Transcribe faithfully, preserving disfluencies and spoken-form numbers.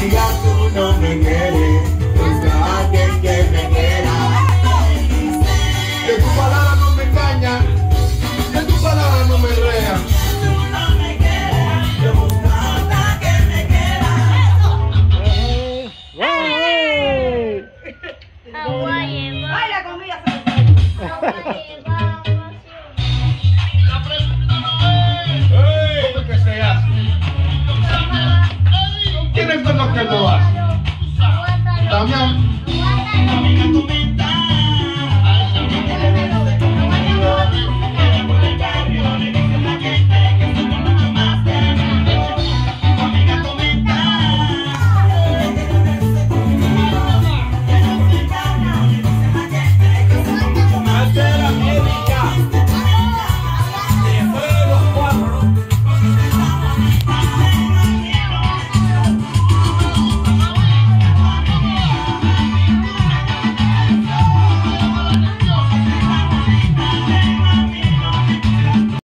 digas tú no me quieres, busca a alguien que me quiera. Que tu palabra no me engaña, que tu palabra no me enrea. Tú no me quieres, yo busco a otra que me quiera. Hawaii, Baila conmigo. Hawaii, ¿Cómo que se hace? ¿Quién es con lo que lo hace? Damián.